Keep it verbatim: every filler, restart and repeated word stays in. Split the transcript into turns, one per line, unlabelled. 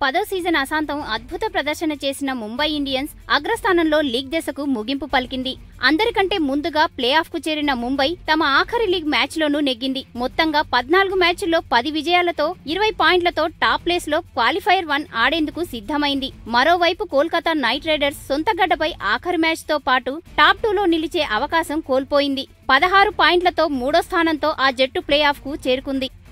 పదో సీజన్ అశాంతం అద్భుత ప్రదర్శన చేసిన ముంబై ఇండియన్స్ అగ్రస్థానంలో లీగ్ దశకు ముగింపు పలికింది. అందరికంటే ముందుగా ప్లే ఆఫ్ కు చేరిన ముంబై తమ ఆఖరి లీగ్ మ్యాచ్ లోనూ నెగ్గింది. మొత్తంగా పద్నాలుగు మ్యాచ్ల్లో పది విజయాలతో ఇరవై పాయింట్లతో టాప్ ప్లేస్ లో క్వాలిఫైర్ వన్ ఆడేందుకు సిద్ధమైంది. మరోవైపు కోల్కతా నైట్ రైడర్స్ సొంత గడ్డపై ఆఖరి మ్యాచ్ తో పాటు టాప్ టూలో నిలిచే అవకాశం కోల్పోయింది. పదహారు పాయింట్లతో మూడో స్థానంతో ఆ జట్టు ప్లే ఆఫ్ కు చేరుకుంది.